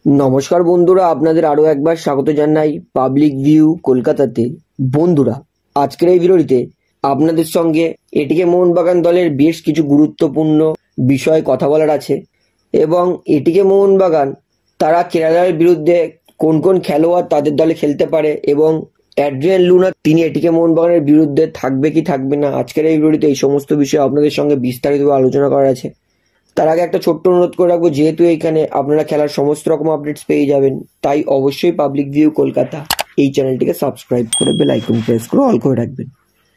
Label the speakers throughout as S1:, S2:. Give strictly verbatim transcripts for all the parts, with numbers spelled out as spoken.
S1: নমস্কার বন্ধুরা, আপনাদের আরো একবার স্বাগত জানাই পাবলিক ভিউ কলকাতাতে। বন্ধুরা, আজকের এই ভিডিওতে আপনাদের সঙ্গে এটিকে মোহনবাগান দলের বেশ কিছু গুরুত্বপূর্ণ বিষয়ে কথা বলার আছে এবং এটিকে মোহনবাগান তারা কেরালার বিরুদ্ধে কোন কোন খেলোয়াড় তাদের দলে খেলতে পারে এবং অ্যাড্রিয়ান লুনা তিনি এটিকে মোহনবাগানের বিরুদ্ধে থাকবে কি থাকবে না, আজকের এই ভিডিওতে এই সমস্ত বিষয়ে আপনাদের সঙ্গে বিস্তারিতভাবে আলোচনা করার আছে। তার আগে একটা ছোট্ট অনুরোধ করে রাখবো, যেহেতু এইখানে আপনারা খেলার সমস্ত রকম আপডেটস পেয়ে যাবেন, তাই অবশ্যই পাবলিক ভিউ কলকাতা এই চ্যানেলটিকে সাবস্ক্রাইব করে বেল আইকন প্রেস করে অল করে রাখবেন।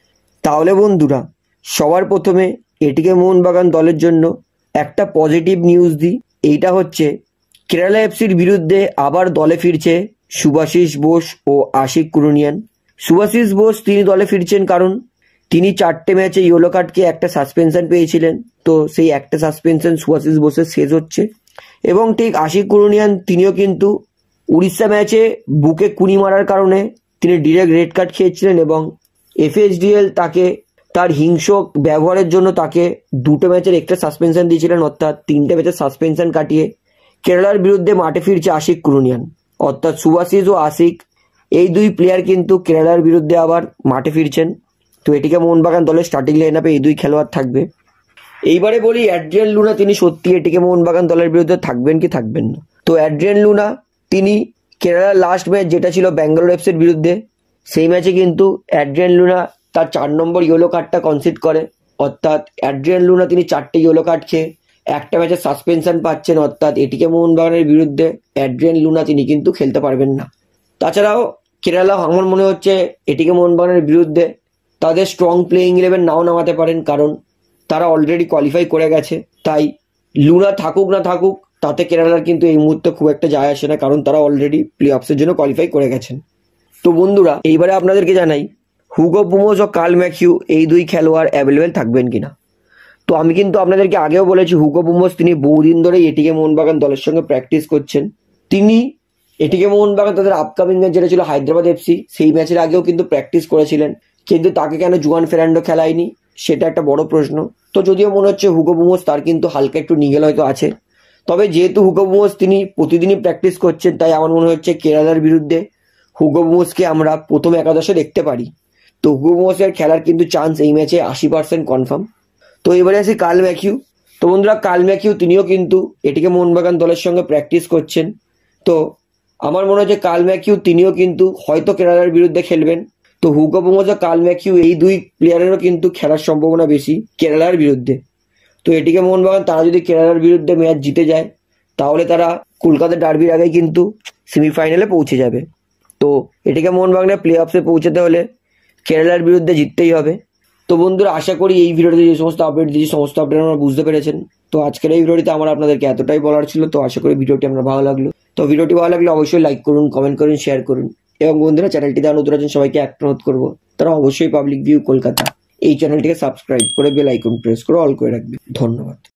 S1: তাহলে বন্ধুরা, সবার প্রথমে এটিকে মোহনবাগান দলের জন্য একটা পজিটিভ নিউজ দিই। এইটা হচ্ছে কেরালা এফসির বিরুদ্ধে আবার দলে ফিরছে শুভাশিস বোস ও আশিক কুরুনিয়ান। শুভাশিস বোস তিনি দলে ফিরছেন কারণ তিনি চারটে ম্যাচে ইয়েলো কার্ডকে একটা সাসপেনশন পেয়েছিলেন, তো সেই একটা সাসপেনশন শুভাশিস বোসের শেষ হচ্ছে। এবং ঠিক আশিক কুরুনিয়ান তিনিও কিন্তু উড়িষ্যা ম্যাচে বুকে কুনি মারার কারণে তিনি ডিরেক্ট রেড কার্ড খেয়েছিলেন এবং এফএসডিএল তাকে তার হিংসক ব্যবহারের জন্য তাকে দুটো ম্যাচের একটা সাসপেনশন দিয়েছিলেন, অর্থাৎ তিনটে ম্যাচের সাসপেনশন কাটিয়ে কেরালার বিরুদ্ধে মাঠে ফিরছে আশিক কুরুনিয়ান। অর্থাৎ শুভাশিস ও আশিক এই দুই প্লেয়ার কিন্তু কেরালার বিরুদ্ধে আবার মাঠে ফিরছেন। তো এটিকে মোহনবাগান দলের স্টার্টিং লাইন আপে এই দুই খেলোয়াড় থাকবে। এইবারে বলি, অ্যাড্রিয়ান লুনা তিনি সত্যি এটিকে মোহনবাগান দলের বিরুদ্ধে থাকবেন কি থাকবেন না। তো অ্যাড্রিয়ান লুনা তিনি কেরালার লাস্ট ম্যাচ যেটা ছিল ব্যাঙ্গালোর এফসির বিরুদ্ধে, সেই ম্যাচে কিন্তু অ্যাড্রিয়ান লুনা তার চার নম্বর ইয়েলো কার্ডটা কনসিড করে। অর্থাৎ অ্যাড্রিয়ান লুনা তিনি চারটে ইয়েলো কার্ড খেয়ে একটা ম্যাচে সাসপেনশন পাচ্ছেন, অর্থাৎ এটিকে মোহনবাগানের বিরুদ্ধে অ্যাড্রিয়ান লুনা তিনি কিন্তু খেলতে পারবেন না। তাছাড়াও কেরালা আমার মনে হচ্ছে এটিকে মোহনবাগানের বিরুদ্ধে তাদের স্ট্রং প্লেয়িং ইলেভেন নাও নামাতে পারেন, কারণ তারা অলরেডি কোয়ালিফাই করে গেছে। তাই লুনা থাকুক না থাকুক তাতে কেরালার কিন্তু এই মুহূর্তে খুব একটা যায় আসে না, কারণ তারা অলরেডি প্লে অফসের জন্য কোয়ালিফাই করে গেছেন। তো বন্ধুরা, এইবারে আপনাদেরকে জানাই হুগো বুমোস ও কার্ল ম্যাথিউ এই দুই খেলোয়াড় অ্যাভেলেবেল থাকবেন কিনা। তো আমি কিন্তু আপনাদেরকে আগেও বলেছি, হুগো বুমোস তিনি বহুদিন ধরেই এটিকে মোহনবাগান দলের সঙ্গে প্র্যাকটিস করছেন। তিনি এটিকে মোহনবাগান তাদের আপকামিং ম্যাচ যেটা ছিল হায়দ্রাবাদ এফসি, সেই ম্যাচের আগেও কিন্তু প্র্যাকটিস করেছিলেন, কিন্তু তাকে কেন জুয়ান ফেরান্ডো খেলায়নি সেটা একটা বড় প্রশ্ন। তো যদিও মনে হচ্ছে হুগো বুমোস তার কিন্তু হালকা একটু নিগেল হয়তো আছে, তবে যেহেতু হুগো বুমোস তিনি প্রতিদিনই প্র্যাকটিস করছেন, তাই আমার মনে হচ্ছে কেরালার বিরুদ্ধে হুগো বুমোসকে আমরা প্রথম একাদশে দেখতে পারি। তো হুগো বুমোসের খেলার কিন্তু চান্স এই ম্যাচে আশি পার্সেন্ট কনফার্ম। তো এবারে আসি কার্ল ম্যাথিউ। তো বন্ধুরা, কার্ল ম্যাথিউ তিনিও কিন্তু এটিকে মোহনবাগান দলের সঙ্গে প্র্যাকটিস করছেন। তো আমার মনে হচ্ছে কার্ল ম্যাথিউ তিনিও কিন্তু হয়তো কেরালার বিরুদ্ধে খেলবেন। তো হুগো বুমোস ও কার্ল ম্যাথিউ এই দুই প্লেয়ারেরও কিন্তু খেলার সম্ভাবনা বেশি কেরালার বিরুদ্ধে। তো এটিকে মোহনবাগান তারা যদি কেরালার বিরুদ্ধে ম্যাচ জিতে যায়, তাহলে তারা কলকাতা ডার্বির আগে কিন্তু সেমিফাইনালে পৌঁছে যাবে। তো এটিকে মোহনবাগানের প্লে অফসে পৌঁছাতে হলে কেরালার বিরুদ্ধে জিততেই হবে। তো বন্ধুরা, আশা করি এই ভিডিওতে যে সমস্ত আপডেট দিয়েছি সমস্ত আপডেট আমরা বুঝতে পেরেছেন। তো আজকের এই ভিডিওটিতে আমার আপনাদেরকে এতটাই বলার ছিল। তো আশা করি ভিডিওটি আপনার ভালো লাগলো। তো ভিডিওটি ভালো লাগলে অবশ্যই লাইক করুন, কমেন্ট করুন, শেয়ার করুন এবং বন্ধুরা চ্যানেলটি যারা নতুন আছেন সবাইকে একটা অনুরোধ করবো, তারা অবশ্যই পাবলিক ভিউ কলকাতা এই চ্যানেলটিকে সাবস্ক্রাইব করে বেল আইকন প্রেস করে অল করে রাখবে। ধন্যবাদ।